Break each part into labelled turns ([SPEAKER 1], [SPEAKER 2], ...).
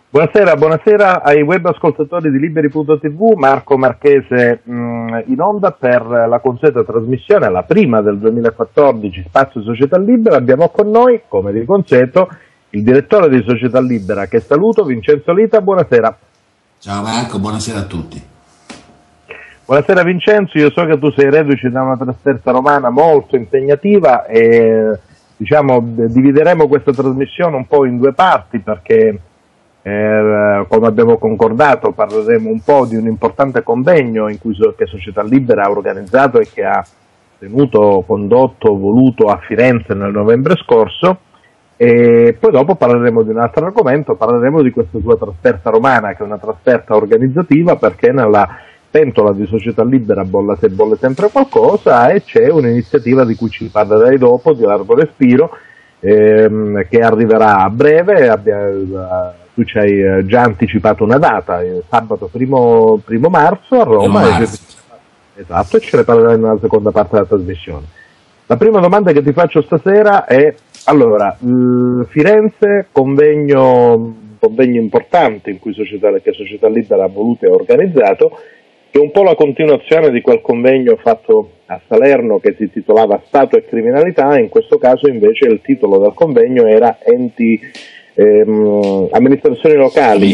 [SPEAKER 1] Buonasera, buonasera ai web ascoltatori di Liberi.tv, Marco Marchese in onda per la consueta trasmissione, la prima del 2014, Spazio Società Libera. Abbiamo con noi, come di consueto, il direttore di Società Libera, che saluto, Vincenzo Lita. Buonasera.
[SPEAKER 2] Ciao Marco, buonasera a tutti.
[SPEAKER 1] Buonasera Vincenzo, io so che tu sei reduce da una trasferta romana molto impegnativa e divideremo questa trasmissione un po' in due parti perché come abbiamo concordato parleremo un po' di un importante convegno in cui che Società Libera ha organizzato e che ha tenuto, condotto, voluto a Firenze nel novembre scorso, e poi dopo parleremo di un altro argomento, parleremo di questa tua trasferta romana, che è una trasferta organizzativa perché nella pentola di Società Libera bolle sempre qualcosa, e c'è un'iniziativa di cui ci parlerai dopo, di largo respiro, che arriverà a breve. Tu ci hai già anticipato una data, sabato 1° marzo a Roma. Esatto, e ce ne parlerai nella seconda parte della trasmissione. La prima domanda che ti faccio stasera è, allora, Firenze, convegno importante in cui Società Libera ha voluto e organizzato, che è un po' la continuazione di quel convegno fatto a Salerno che si titolava Stato e criminalità. In questo caso invece il titolo del convegno era amministrazioni locali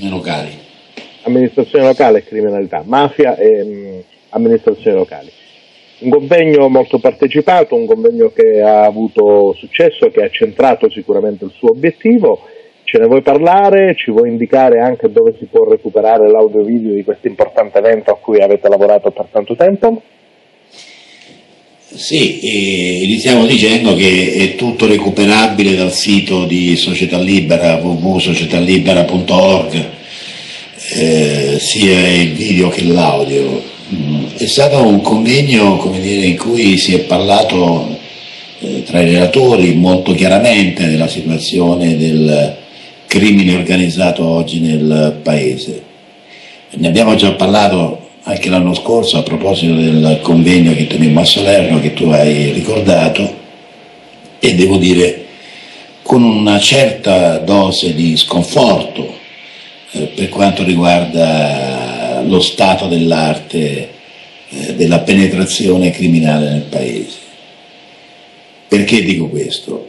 [SPEAKER 1] e criminalità, mafia e amministrazioni locali. Un convegno molto partecipato, un convegno che ha avuto successo, che ha centrato sicuramente il suo obiettivo. Ce ne vuoi parlare? Ci vuoi indicare anche dove si può recuperare l'audio video di questo importante evento a cui avete lavorato per tanto tempo?
[SPEAKER 2] Sì, iniziamo dicendo che è tutto recuperabile dal sito di Società Libera, www.societalibera.org, sia il video che l'audio. È stato un convegno, come dire, in cui si è parlato tra i relatori molto chiaramente della situazione del crimine organizzato oggi nel Paese. Ne abbiamo già parlato anche l'anno scorso a proposito del convegno che tenemmo a Salerno, che tu hai ricordato, e devo dire con una certa dose di sconforto per quanto riguarda lo stato dell'arte della penetrazione criminale nel Paese. Perché dico questo?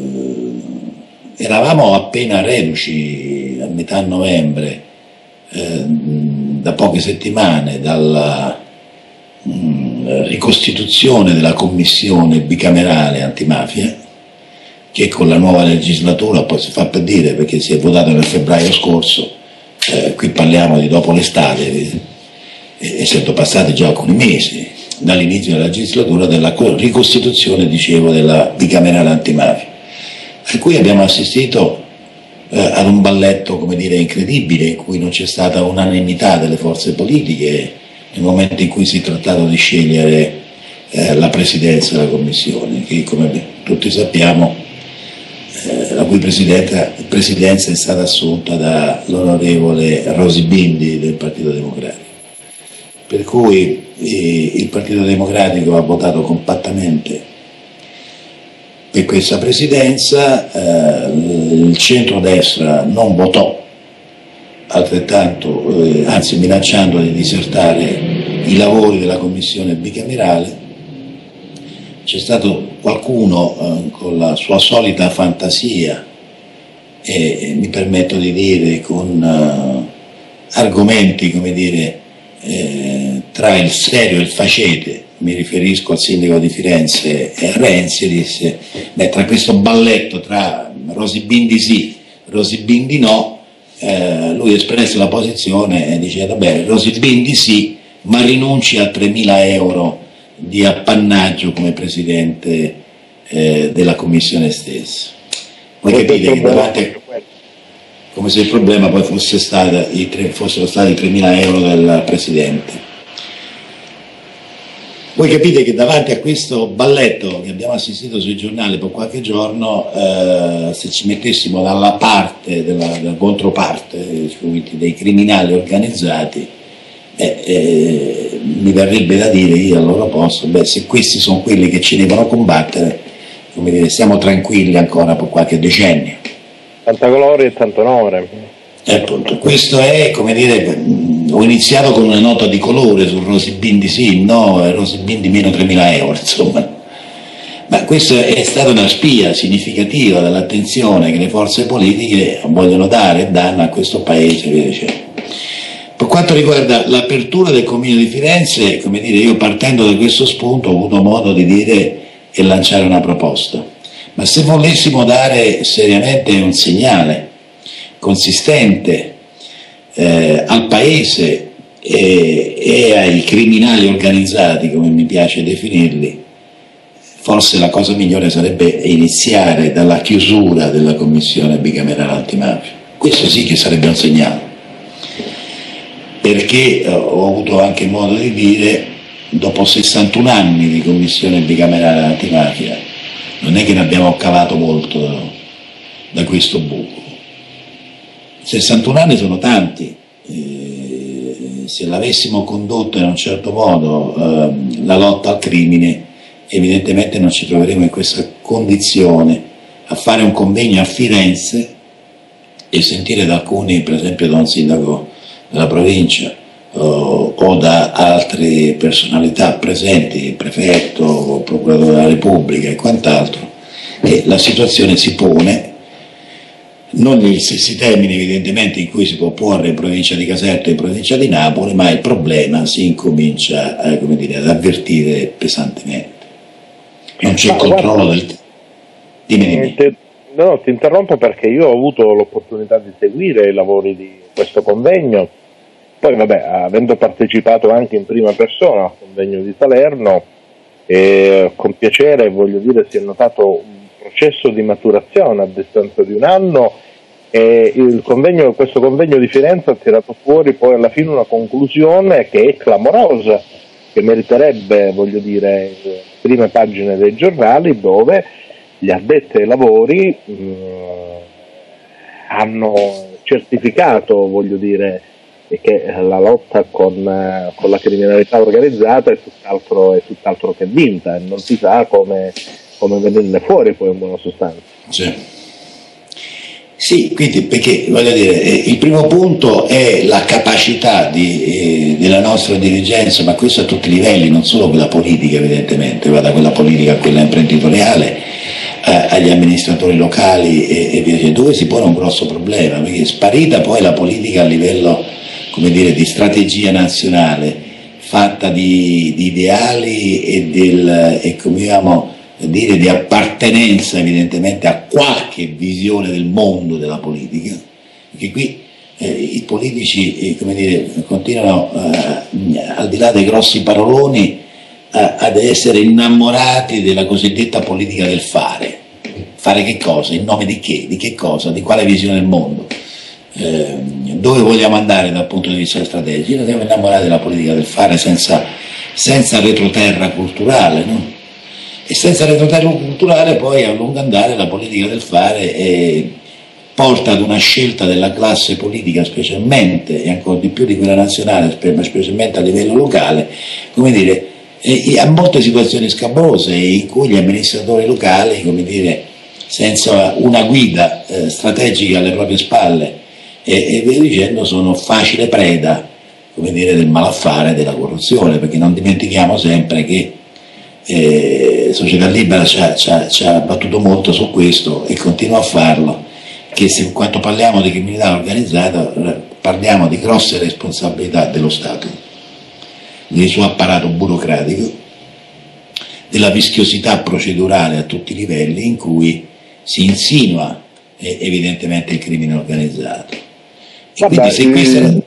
[SPEAKER 2] Eravamo appena reduci a metà novembre, da poche settimane, dalla ricostituzione della commissione bicamerale antimafia, che con la nuova legislatura, poi si fa per dire perché si è votato nel febbraio scorso, qui parliamo di dopo l'estate, essendo passati già alcuni mesi dall'inizio della legislatura, della ricostituzione, dicevo, della bicamerale antimafia, a cui abbiamo assistito ad un balletto, come dire, incredibile, in cui non c'è stata unanimità delle forze politiche nel momento in cui si è trattato di scegliere la presidenza della commissione, che come tutti sappiamo la cui presidenza è stata assunta dall'onorevole Rosy Bindi del Partito Democratico. Per cui il Partito Democratico ha votato compattamente per questa presidenza, il centrodestra non votò, altrettanto, anzi minacciando di disertare i lavori della commissione bicamerale. C'è stato qualcuno con la sua solita fantasia e mi permetto di dire con argomenti, come dire, tra il serio e il facete, mi riferisco al sindaco di Firenze e a Renzi, disse, tra questo balletto tra Rosy Bindi sì, Rosy Bindi no, lui espresse la posizione e diceva, vabbè, Rosy Bindi sì, ma rinunci a 3.000 euro di appannaggio come presidente della commissione stessa. Voi capite che davanti, come se il problema poi fossero stati i 3.000 euro del presidente. Voi capite che davanti a questo balletto che abbiamo assistito sui giornali per qualche giorno, se ci mettessimo dalla parte, della controparte dei criminali organizzati, mi verrebbe da dire io al loro posto, se questi sono quelli che ci devono combattere, come dire, stiamo tranquilli ancora per qualche decennio.
[SPEAKER 1] Tanta gloria e tanto onore.
[SPEAKER 2] Appunto, questo è, come dire, ho iniziato con una nota di colore sul Rosy Bindi sì, no, Rosy Bindi meno 3.000 euro, insomma. Ma questa è stata una spia significativa dell'attenzione che le forze politiche vogliono dare e danno a questo paese, via dicendo. Per quanto riguarda l'apertura del Convegno di Firenze, come dire, io partendo da questo spunto ho avuto modo di dire e lanciare una proposta. Ma se volessimo dare seriamente un segnale consistente al Paese e ai criminali organizzati, come mi piace definirli, forse la cosa migliore sarebbe iniziare dalla chiusura della Commissione bicamerale antimafia. Questo sì che sarebbe un segnale, perché ho avuto anche modo di dire, dopo 61 anni di Commissione bicamerale antimafia, non è che ne abbiamo cavato molto da questo buco. 61 anni sono tanti, se l'avessimo condotta in un certo modo la lotta al crimine, evidentemente non ci troveremo in questa condizione a fare un convegno a Firenze e sentire da alcuni, per esempio da un sindaco della provincia o da altre personalità presenti, il prefetto, il procuratore della Repubblica e quant'altro, che la situazione si pone non negli stessi termini evidentemente in cui si può porre in provincia di Caserta e in provincia di Napoli, ma il problema si incomincia come dire, ad avvertire pesantemente. Non c'è controllo del tempo. Dimmi.
[SPEAKER 1] No, ti interrompo perché io ho avuto l'opportunità di seguire i lavori di questo convegno, poi vabbè, avendo partecipato anche in prima persona al convegno di Salerno, con piacere voglio dire si è notato un processo di maturazione a distanza di un anno e questo convegno di Firenze ha tirato fuori poi alla fine una conclusione che è clamorosa, che meriterebbe, voglio dire, prime pagine dei giornali, dove gli addetti ai lavori hanno certificato, voglio dire, che la lotta con la criminalità organizzata è tutt'altro che vinta e non si sa come venirne fuori poi in buona sostanza.
[SPEAKER 2] Sì, quindi perché voglio dire, il primo punto è la capacità della nostra dirigenza, ma questo a tutti i livelli, non solo quella politica evidentemente, va da quella politica a quella imprenditoriale, agli amministratori locali e via dicendo, dove si pone un grosso problema, perché è sparita poi la politica a livello, come dire, di strategia nazionale, fatta di ideali e come diciamo, dire di appartenenza evidentemente a qualche visione del mondo della politica, perché qui i politici come dire, continuano al di là dei grossi paroloni ad essere innamorati della cosiddetta politica del fare. Fare che cosa? In nome di che? Di che cosa? Di quale visione del mondo? Dove vogliamo andare dal punto di vista strategico? Noi siamo innamorati della politica del fare senza retroterra culturale, no? E senza retroterra culturale poi a lungo andare la politica del fare porta ad una scelta della classe politica, specialmente e ancora di più di quella nazionale, specialmente a livello locale, come dire, a molte situazioni scabrose in cui gli amministratori locali, come dire, senza una guida strategica alle proprie spalle e via dicendo, sono facile preda, come dire, del malaffare e della corruzione, perché non dimentichiamo sempre che Società Libera ci ha battuto molto su questo e continua a farlo, che se quando parliamo di criminalità organizzata parliamo di grosse responsabilità dello Stato, del suo apparato burocratico, della vischiosità procedurale a tutti i livelli in cui si insinua evidentemente il crimine organizzato. E quindi se questa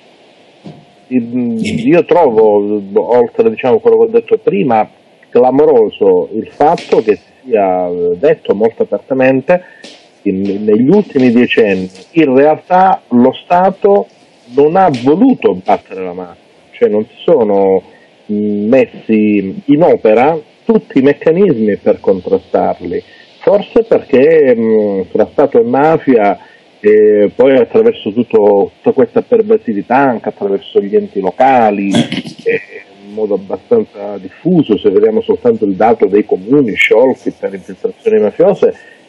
[SPEAKER 1] io trovo, oltre diciamo quello che ho detto prima, clamoroso il fatto che si sia detto molto apertamente negli ultimi decenni in realtà lo Stato non ha voluto battere la mafia, cioè non si sono messi in opera tutti i meccanismi per contrastarli, forse perché tra Stato e mafia poi attraverso tutta questa pervasività anche attraverso gli enti locali in modo abbastanza diffuso, se vediamo soltanto il dato dei comuni sciolti per infiltrazioni mafiose,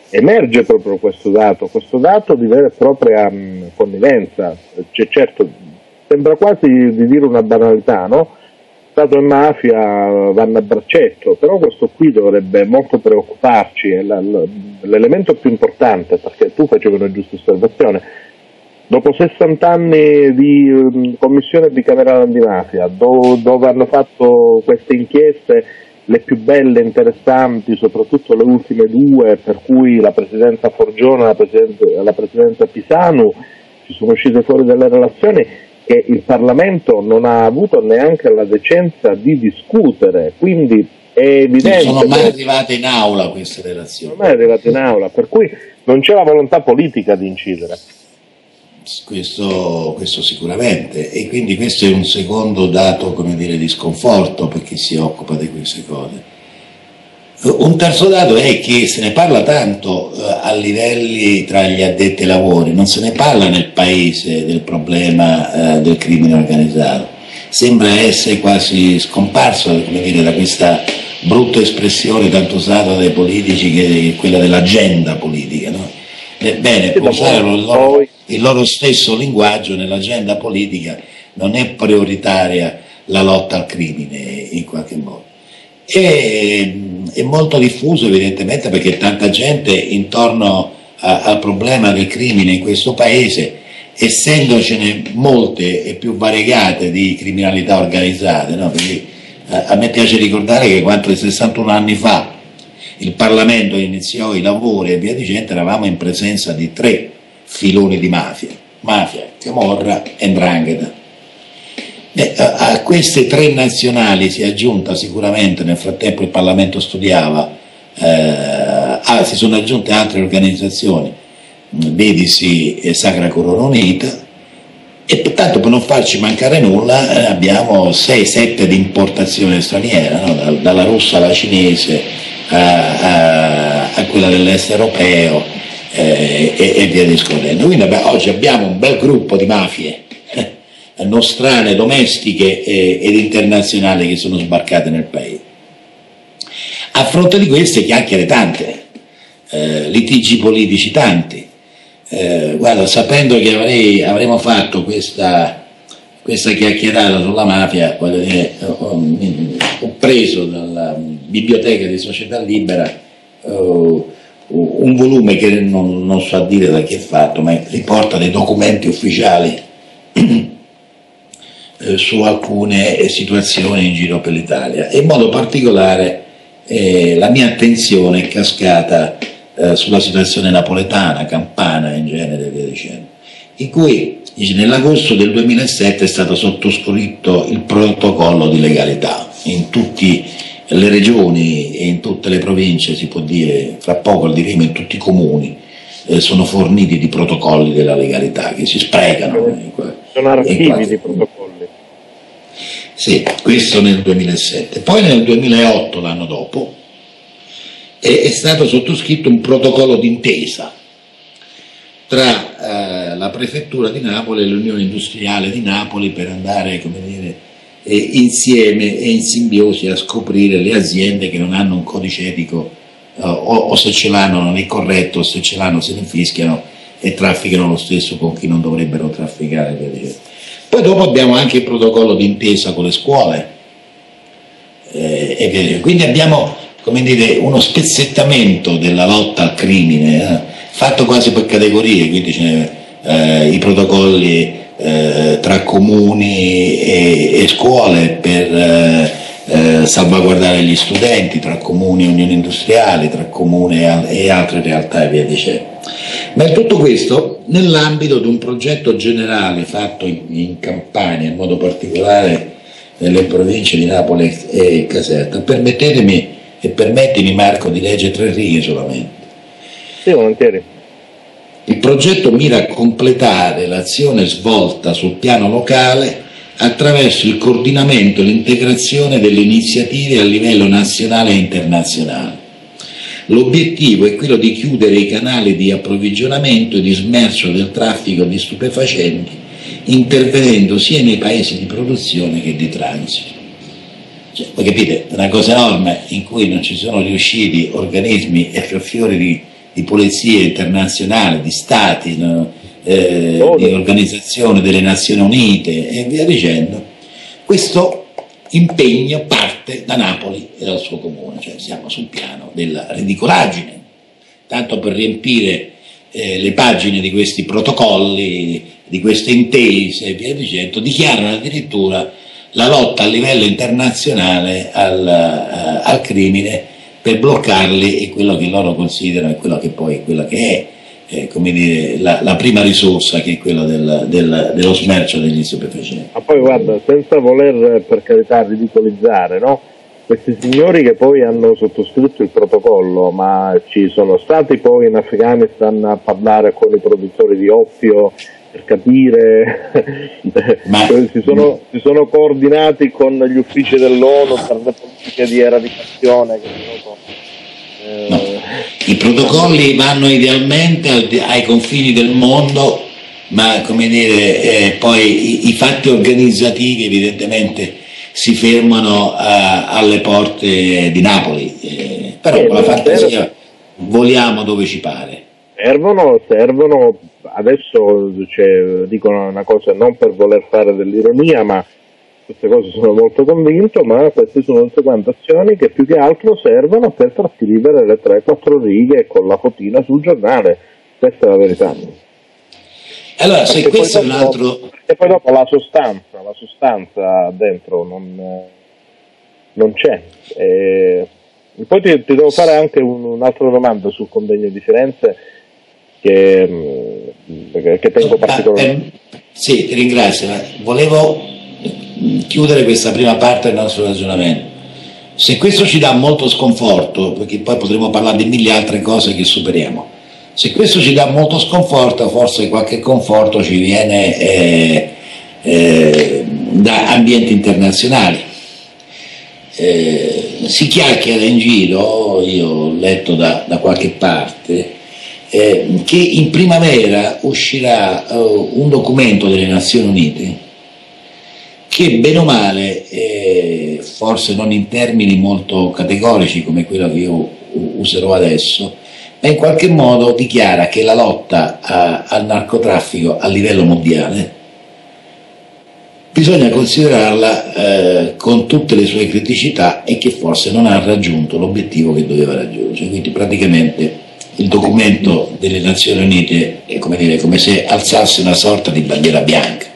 [SPEAKER 1] emerge proprio questo dato di vera e propria connivenza. Cioè, certo, sembra quasi di dire una banalità, no? Stato e mafia vanno a braccetto, però questo qui dovrebbe molto preoccuparci, è l'elemento più importante, perché tu facevi una giusta osservazione. Dopo 60 anni di commissione bicamerale antimafia, dove hanno fatto queste inchieste, le più belle, interessanti, soprattutto le ultime due, per cui la presidenza Forgione e la presidenza Pisanu, ci sono uscite fuori delle relazioni che il Parlamento non ha avuto neanche la decenza di discutere, quindi è evidente.
[SPEAKER 2] Non sono mai arrivate in aula queste relazioni.
[SPEAKER 1] Non è arrivate in aula, per cui non c'è la volontà politica di incidere.
[SPEAKER 2] Questo sicuramente, e quindi questo è un secondo dato, come dire, di sconforto per chi si occupa di queste cose. Un terzo dato è che se ne parla tanto a livelli tra gli addetti ai lavori, non se ne parla nel paese del problema del crimine organizzato. Sembra essere quasi scomparso, come dire, da questa brutta espressione tanto usata dai politici, che è quella dell'agenda politica, no? Bene, può usare il loro stesso linguaggio. Nell'agenda politica non è prioritaria la lotta al crimine in qualche modo. È molto diffuso evidentemente perché tanta gente intorno al problema del crimine in questo paese, essendocene molte e più variegate di criminalità organizzate, no? Perché a me piace ricordare che quando 61 anni fa il Parlamento iniziò i lavori e via dicendo, eravamo in presenza di 3 filoni di mafia, camorra e 'ndrangheta. A queste 3 nazionali si è aggiunta sicuramente, nel frattempo il Parlamento studiava, si sono aggiunte altre organizzazioni, vedisi Sacra Corona Unita, e pertanto per non farci mancare nulla abbiamo 6-7 di importazione straniera, no? Dalla russa alla cinese a quella dell'est europeo e via discorrendo. Quindi oggi abbiamo un bel gruppo di mafie nostrane, domestiche ed internazionali che sono sbarcate nel paese. A fronte di queste chiacchiere tante, litigi politici tanti. Guarda, sapendo che avremmo fatto questa chiacchierata sulla mafia, voglio dire, ho preso dalla biblioteca di Società Libera un volume che non so a dire da chi è fatto, ma riporta dei documenti ufficiali su alcune situazioni in giro per l'Italia, e in modo particolare la mia attenzione è cascata sulla situazione napoletana, campana in genere, via dicendo, in cui nell'agosto del 2007 è stato sottoscritto il protocollo di legalità in tutte le regioni e in tutte le province, si può dire, fra poco diremo in tutti i comuni, sono forniti di protocolli della legalità che si sprecano.
[SPEAKER 1] Sono archivi di protocolli.
[SPEAKER 2] Sì, questo nel 2007. Poi nel 2008, l'anno dopo, è stato sottoscritto un protocollo d'intesa tra la prefettura di Napoli e l'Unione Industriale di Napoli per andare, come dire, insieme e in simbiosi a scoprire le aziende che non hanno un codice etico o se ce l'hanno non è corretto, o se ce l'hanno se ne fischiano e trafficano lo stesso con chi non dovrebbero trafficare. Poi dopo abbiamo anche il protocollo d'intesa con le scuole, quindi abbiamo, come dire, uno spezzettamento della lotta al crimine, fatto quasi per categorie, quindi i protocolli tra comuni e scuole per salvaguardare gli studenti, tra comuni e unioni industriali, tra comuni e altre realtà e via dicendo. Ma in tutto questo nell'ambito di un progetto generale fatto in Campania, in modo particolare nelle province di Napoli e Caserta. Permettimi Marco di leggere 3 righe solamente.
[SPEAKER 1] Sì, volentieri.
[SPEAKER 2] Il progetto mira a completare l'azione svolta sul piano locale attraverso il coordinamento e l'integrazione delle iniziative a livello nazionale e internazionale. L'obiettivo è quello di chiudere i canali di approvvigionamento e di smercio del traffico di stupefacenti, intervenendo sia nei paesi di produzione che di transito. Cioè, voi capite, è una cosa enorme in cui non ci sono riusciti organismi e fiori di polizie internazionali, di stati, no? Di organizzazione delle Nazioni Unite e via dicendo. Questo impegno parte da Napoli e dal suo comune, cioè siamo sul piano della ridicolaggine, tanto per riempire le pagine di questi protocolli, di queste intese e via dicendo, dichiarano addirittura la lotta a livello internazionale al crimine per bloccarli e quello che loro considerano e quello che poi quella che è come dire, la prima risorsa, che è quella dello smercio degli stupefacenti.
[SPEAKER 1] Ma poi guarda, senza voler per carità ridicolizzare, no? Questi signori che poi hanno sottoscritto il protocollo, ma ci sono stati poi in Afghanistan a parlare con i produttori di oppio per capire, si sono coordinati con gli uffici dell'ONU per le politiche di eradicazione.
[SPEAKER 2] No. I protocolli vanno idealmente ai confini del mondo, ma come dire, poi i fatti organizzativi evidentemente si fermano alle porte di Napoli, però con la fantasia voliamo dove ci pare.
[SPEAKER 1] Servono, adesso dicono una cosa non per voler fare dell'ironia, ma queste cose sono molto convinto, ma queste sono tutte quante azioni che più che altro servono per trascrivere le 3-4 righe con la fotina sul giornale, questa è la verità.
[SPEAKER 2] Allora, perché se questo è un altro...
[SPEAKER 1] E poi dopo la sostanza dentro non c'è. Poi ti devo fare anche un'altra domanda sul convegno di Firenze che tengo particolarmente.
[SPEAKER 2] Sì, ti ringrazio, volevo chiudere questa prima parte del nostro ragionamento. Se questo ci dà molto sconforto, perché poi potremo parlare di mille altre cose che superiamo, se questo ci dà molto sconforto, forse qualche conforto ci viene da ambienti internazionali. Si chiacchiera in giro, io ho letto da qualche parte, che in primavera uscirà un documento delle Nazioni Unite che bene o male, forse non in termini molto categorici come quello che io userò adesso, ma in qualche modo dichiara che la lotta al narcotraffico a livello mondiale bisogna considerarla con tutte le sue criticità e che forse non ha raggiunto l'obiettivo che doveva raggiungere. Quindi praticamente il documento delle Nazioni Unite è come se alzasse una sorta di bandiera bianca.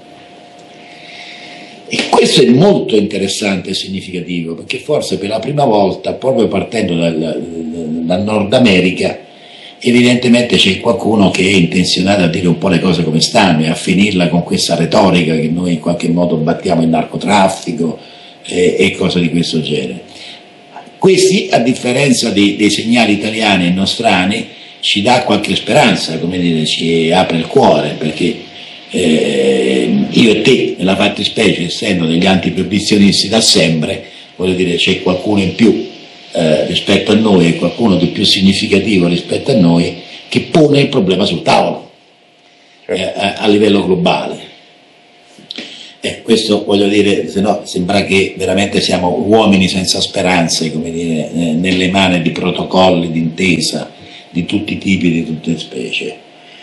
[SPEAKER 2] E questo è molto interessante e significativo, perché forse per la prima volta, proprio partendo dal Nord America, evidentemente c'è qualcuno che è intenzionato a dire un po' le cose come stanno e a finirla con questa retorica che noi in qualche modo battiamo il narcotraffico e cose di questo genere. Questi, a differenza dei segnali italiani e nostrani, ci dà qualche speranza, come dire, ci apre il cuore, perché io e te, nella fattispecie, essendo degli antiproibizionisti da sempre, voglio dire, c'è qualcuno in più rispetto a noi e qualcuno di più significativo rispetto a noi che pone il problema sul tavolo a livello globale. Questo voglio dire, se no sembra che veramente siamo uomini senza speranze, come dire, nelle mani di protocolli d'intesa di tutti i tipi, di tutte le specie.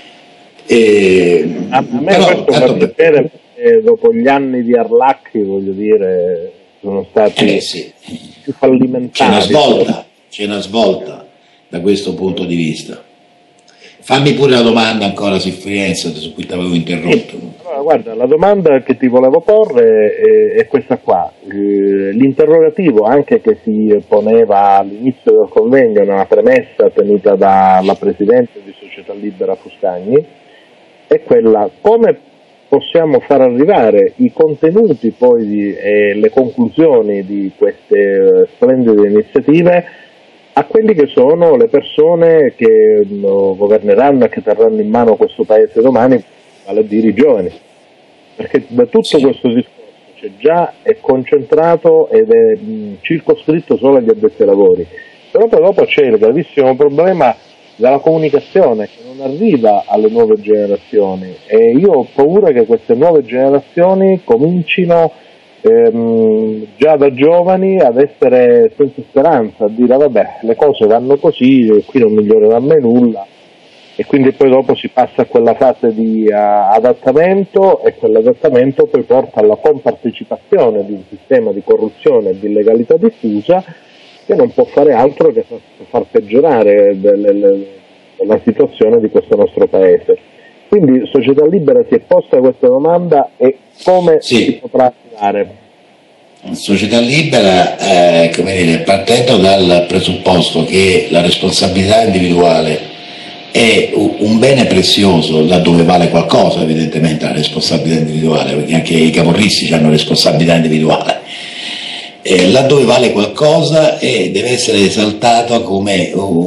[SPEAKER 2] A me questo fa piacere perché dopo gli anni di Arlacchi, voglio dire, sono stati più fallimentari. C'è una svolta da questo punto di vista. Fammi pure la domanda ancora su Firenze, su cui ti avevo interrotto.
[SPEAKER 1] Allora, guarda, la domanda che ti volevo porre è questa qua. L'interrogativo anche che si poneva all'inizio del convegno, nella premessa tenuta dalla Presidente di Società Libera Fuscagni, è quella: come possiamo far arrivare i contenuti poi e le conclusioni di queste splendide iniziative a quelli che sono le persone che governeranno e che terranno in mano questo paese domani, vale a dire i giovani, perché da tutto questo discorso già è concentrato ed è circoscritto solo agli addetti ai lavori, però poi dopo c'è il gravissimo problema della comunicazione che non arriva alle nuove generazioni, e io ho paura che queste nuove generazioni comincino già da giovani ad essere senza speranza, a dire vabbè, le cose vanno così, qui non migliorerà mai nulla, e quindi poi dopo si passa a quella fase di adattamento, e quell'adattamento poi porta alla compartecipazione di un sistema di corruzione e di illegalità diffusa che non può fare altro che far peggiorare la situazione di questo nostro paese. Quindi Società Libera si è posta questa domanda, e come si potrà fare?
[SPEAKER 2] Società Libera, come dire, partendo dal presupposto che la responsabilità individuale è un bene prezioso, laddove vale qualcosa evidentemente la responsabilità individuale, perché anche i camorristi hanno responsabilità individuale, laddove vale qualcosa deve essere esaltato come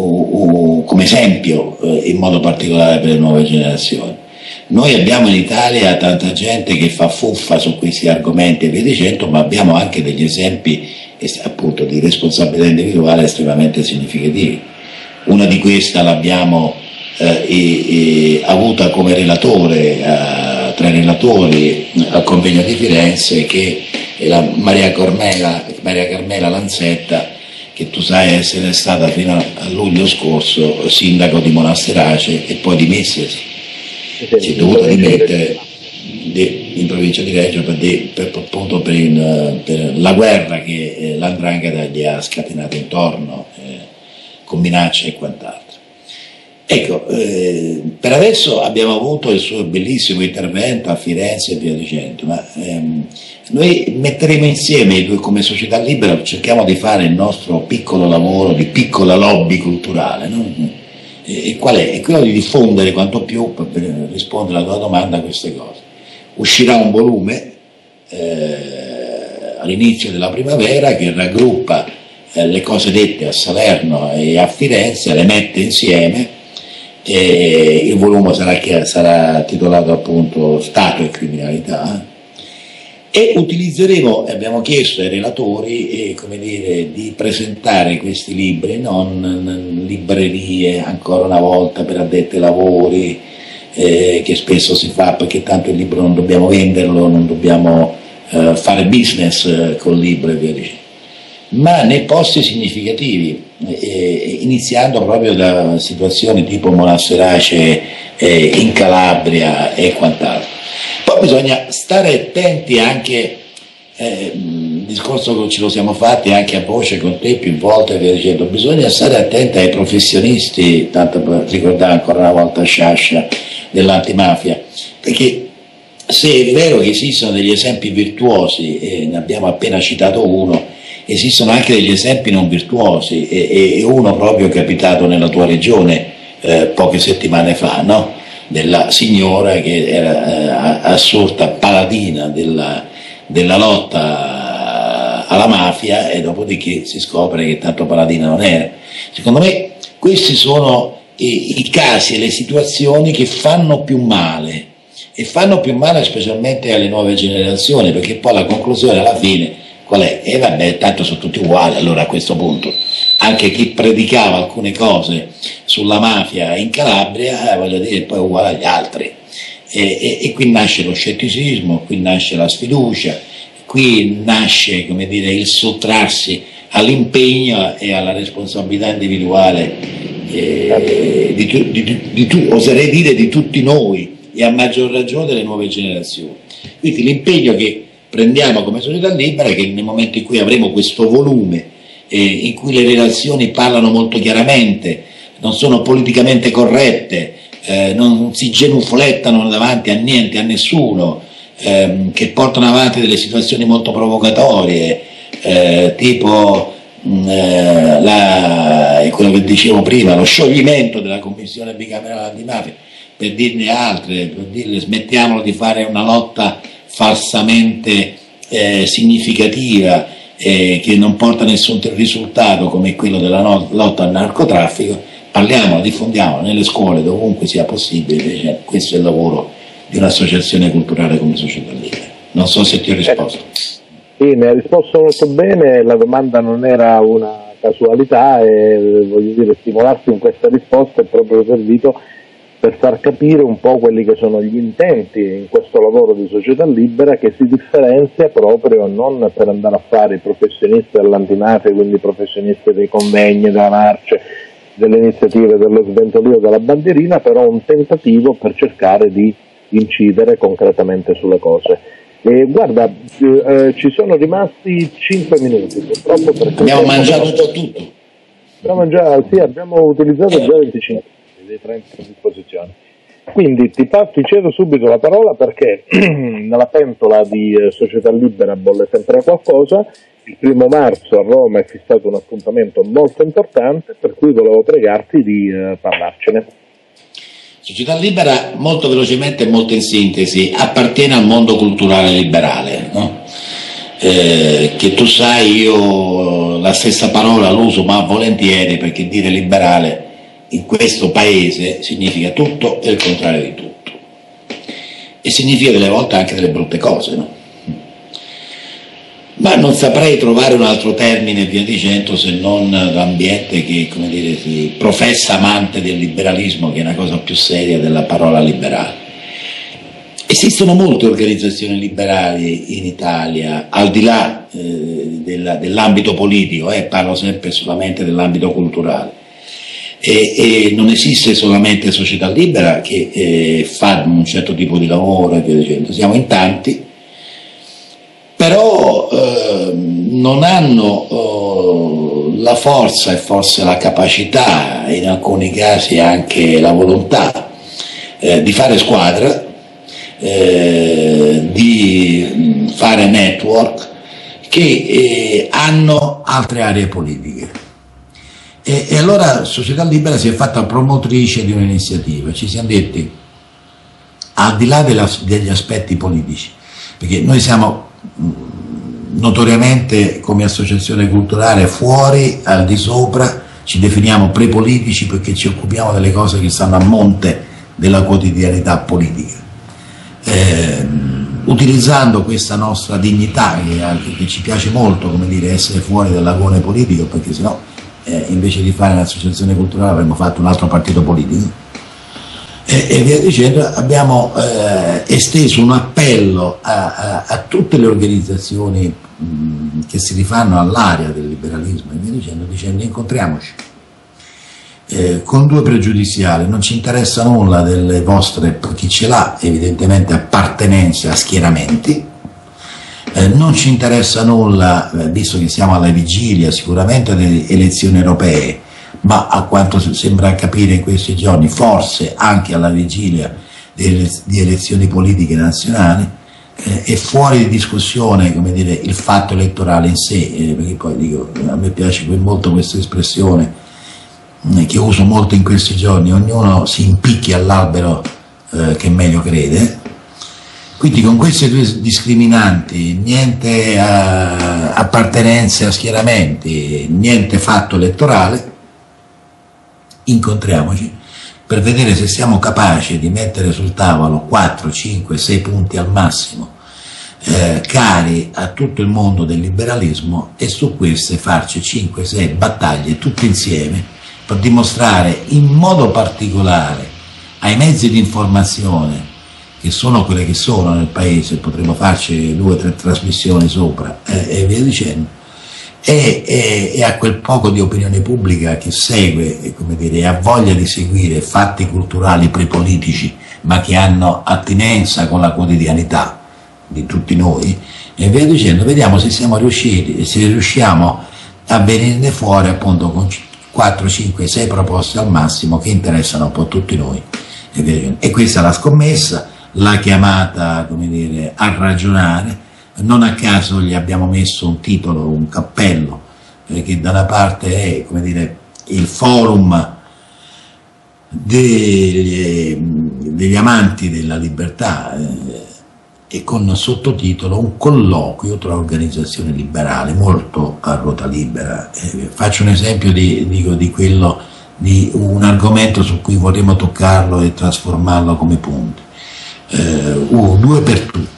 [SPEAKER 2] esempio, in modo particolare per le nuove generazioni. Noi abbiamo in Italia tanta gente che fa fuffa su questi argomenti e via dicendo, ma abbiamo anche degli esempi appunto di responsabilità individuale estremamente significativi. Una di queste l'abbiamo avuta come relatore tra i relatori al convegno di Firenze, che è la Maria Carmela Lanzetta, che tu sai essere stata fino a luglio scorso sindaco di Monasterace e poi dimessa, si è dovuta dimettere in provincia di Reggio appunto per la guerra che l''ndrangheta gli ha scatenato intorno, con minacce e quant'altro. Ecco, per adesso abbiamo avuto il suo bellissimo intervento a Firenze e via dicendo, ma noi metteremo insieme come Società Libera, cerchiamo di fare il nostro piccolo lavoro di piccola lobby culturale, no? E qual è? È quello di diffondere quanto più, per rispondere alla tua domanda, queste cose. Uscirà un volume all'inizio della primavera che raggruppa le cose dette a Salerno e a Firenze, le mette insieme, e il volume sarà titolato appunto Stato e criminalità, e utilizzeremo, abbiamo chiesto ai relatori come dire, di presentare questi libri non librerie ancora una volta per addetti ai lavori, che spesso si fa perché tanto il libro non dobbiamo venderlo, non dobbiamo fare business col libro e via dicendo, ma nei posti significativi, iniziando proprio da situazioni tipo Monasterace in Calabria e quant'altro. Poi bisogna stare attenti anche, il discorso che ce lo siamo fatti anche a voce con te più volte, via dicendo, bisogna stare attenti ai professionisti, tanto per ricordare ancora una volta Sciascia dell'antimafia, perché se è vero che esistono degli esempi virtuosi, e ne abbiamo appena citato uno, esistono anche degli esempi non virtuosi, e uno proprio è capitato nella tua regione poche settimane fa, no? Della signora che era assurta paladina della lotta alla mafia, e dopodiché si scopre che tanto paladina non era. Secondo me questi sono i casi e le situazioni che fanno più male, e fanno più male specialmente alle nuove generazioni, perché poi la conclusione alla fine qual è? E vabbè, tanto sono tutti uguali. Allora a questo punto anche chi predicava alcune cose sulla mafia in Calabria, voglio dire, poi è uguale agli altri, e qui nasce lo scetticismo, qui nasce la sfiducia, qui nasce, come dire, il sottrarsi all'impegno e alla responsabilità individuale oserei dire di tutti noi, e a maggior ragione delle nuove generazioni. Quindi l'impegno che prendiamo come Società Libera è che nel momento in cui avremo questo volume in cui le relazioni parlano molto chiaramente, non sono politicamente corrette, non si genuflettano davanti a niente, a nessuno, che portano avanti delle situazioni molto provocatorie, tipo quello che dicevo prima, lo scioglimento della Commissione bicamerale antimafia, per dirne altre, per dirle smettiamolo di fare una lotta falsamente significativa, che non porta nessun risultato come quello della lotta al narcotraffico. Parliamo, diffondiamo nelle scuole, dovunque sia possibile. Questo è il lavoro di un'associazione culturale come Società Libera. Non so se ti ho risposto.
[SPEAKER 1] Sì, mi ha risposto molto bene, la domanda non era una casualità, e voglio dire, stimolarti in questa risposta è proprio servito per far capire un po' quelli che sono gli intenti in questo lavoro di società libera, che si differenzia proprio non per andare a fare i professionisti dell'antimafia, quindi i professionisti dei convegni, della marcia, delle iniziative, dello sventolio, della bandierina, però un tentativo per cercare di incidere concretamente sulle cose. Guarda, ci sono rimasti 5 minuti, purtroppo, perché
[SPEAKER 2] abbiamo mangiato già tutto.
[SPEAKER 1] Abbiamo utilizzato già 25 dei 30 a disposizione. Quindi ti cedo subito la parola, perché nella pentola di Società Libera bolle sempre qualcosa. Il 1° marzo a Roma è fissato un appuntamento molto importante, per cui volevo pregarti di parlarcene.
[SPEAKER 2] Società Libera, molto velocemente e molto in sintesi, appartiene al mondo culturale liberale, no? Che tu sai, io la stessa parola l'uso ma volentieri, perché dire liberale in questo paese significa tutto e il contrario di tutto, e significa delle volte anche delle brutte cose, no? Ma non saprei trovare un altro termine via dicendo, se non l'ambiente che, come dire, si professa amante del liberalismo, che è una cosa più seria della parola liberale. Esistono molte organizzazioni liberali in Italia, al di là dell'ambito politico, parlo sempre solamente dell'ambito culturale, e non esiste solamente Società Libera che fa un certo tipo di lavoro e via dicendo, siamo in tanti, però non hanno la forza e forse la capacità, in alcuni casi anche la volontà di fare squadra, di fare network, che hanno altre aree politiche. E allora Società Libera si è fatta promotrice di un'iniziativa. Ci siamo detti, al di là degli aspetti politici, perché noi siamo notoriamente come associazione culturale fuori, al di sopra, ci definiamo prepolitici perché ci occupiamo delle cose che stanno a monte della quotidianità politica, utilizzando questa nostra dignità che ci piace molto, come dire, essere fuori dall'agone politico, perché sennò invece di fare un'associazione culturale avremmo fatto un altro partito politico. E via dicendo, abbiamo esteso un appello a tutte le organizzazioni che si rifanno all'area del liberalismo e via dicendo incontriamoci, con 2 pregiudiziali: non ci interessa nulla delle vostre, per chi ce l'ha evidentemente, appartenenze a schieramenti, non ci interessa nulla, visto che siamo alla vigilia sicuramente delle elezioni europee, ma a quanto sembra capire in questi giorni forse anche alla vigilia di elezioni politiche nazionali, è fuori di discussione, come dire, il fatto elettorale in sé, perché poi dico, a me piace molto questa espressione che uso molto in questi giorni: ognuno si impicchia all'albero che meglio crede. Quindi con queste 2 discriminanti, niente appartenenze a schieramenti, niente fatto elettorale, incontriamoci per vedere se siamo capaci di mettere sul tavolo 4, 5, 6 punti al massimo, cari a tutto il mondo del liberalismo, e su queste farci 5, 6 battaglie tutti insieme per dimostrare in modo particolare ai mezzi di informazione, che sono quelle che sono nel paese, potremmo farci 2 o 3 trasmissioni sopra e via dicendo, e a quel poco di opinione pubblica che segue, come dire, ha voglia di seguire fatti culturali prepolitici ma che hanno attinenza con la quotidianità di tutti noi e via dicendo. Vediamo se siamo riusciti e se riusciamo a venirne fuori appunto con 4, 5, 6 proposte al massimo che interessano un po' tutti noi e via dicendo. E questa è la scommessa, la chiamata, come dire, a ragionare. Non a caso gli abbiamo messo un titolo, un cappello, che da una parte è, come dire, il forum degli amanti della libertà, e con sottotitolo un colloquio tra organizzazioni liberali, molto a ruota libera. Faccio un esempio di quello, di un argomento su cui vorremmo toccarlo e trasformarlo come punti. 2 per tutti,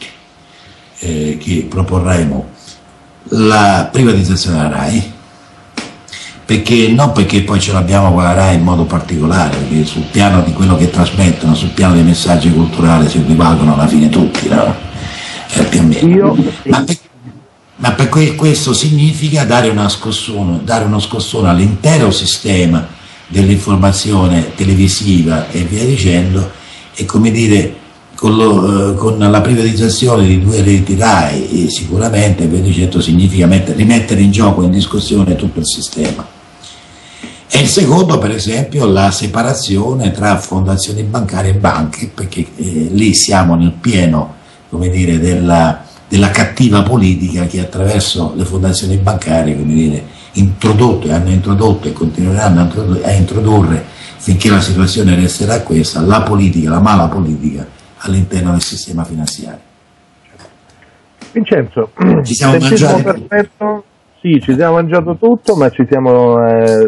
[SPEAKER 2] che proporremo la privatizzazione della RAI perché non perché poi ce l'abbiamo con la RAI in modo particolare, perché sul piano di quello che trasmettono, sul piano dei messaggi culturali si rivalgono alla fine tutti, no? Più o meno. Ma questo significa dare uno scossone all'intero sistema dell'informazione televisiva e via dicendo, e come dire, con la privatizzazione di 2 reti RAI sicuramente, via dicendo, significa rimettere in gioco, in discussione tutto il sistema. E il secondo, per esempio, la separazione tra fondazioni bancarie e banche, perché lì siamo nel pieno, come dire, della cattiva politica che attraverso le fondazioni bancarie, come dire, hanno introdotto e continueranno a introdurre, finché la situazione resterà questa, la politica, la mala politica all'interno del sistema finanziario.
[SPEAKER 1] Vincenzo,
[SPEAKER 2] ci siamo mangiati?
[SPEAKER 1] Perfetto. Sì, ci siamo mangiato tutto, ma ci siamo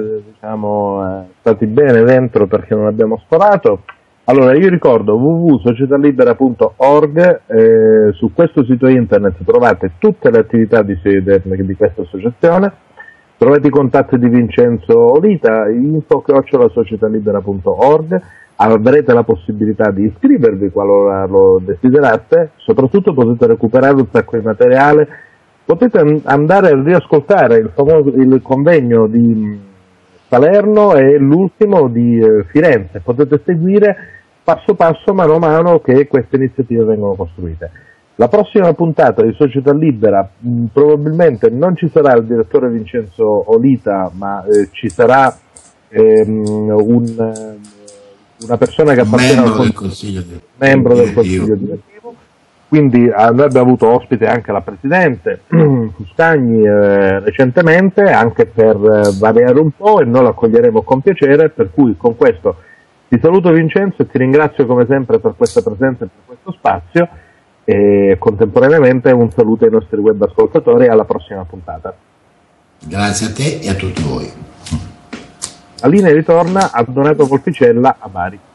[SPEAKER 1] stati bene dentro perché non abbiamo sforato. Allora, io ricordo www.societalibera.org, su questo sito internet trovate tutte le attività di questa associazione, trovate i contatti di Vincenzo Olita, info@societalibera.org, avrete la possibilità di iscrivervi qualora lo desiderate, soprattutto potete recuperare un sacco di materiale, potete andare a riascoltare il convegno di Salerno e l'ultimo di Firenze, potete seguire passo passo, mano a mano che queste iniziative vengono costruite. La prossima puntata di Società Libera probabilmente non ci sarà il direttore Vincenzo Olita, ma ci sarà una persona che appartiene al membro del consiglio direttivo. Quindi noi abbiamo avuto ospite anche la Presidente Fuscagni recentemente, anche per variare un po', e noi lo accoglieremo con piacere, per cui con questo ti saluto Vincenzo e ti ringrazio come sempre per questa presenza e per questo spazio, e contemporaneamente un saluto ai nostri web ascoltatori e alla prossima puntata.
[SPEAKER 2] Grazie a te e a tutti voi.
[SPEAKER 1] La linea ritorna a Donato Colpicella a Bari.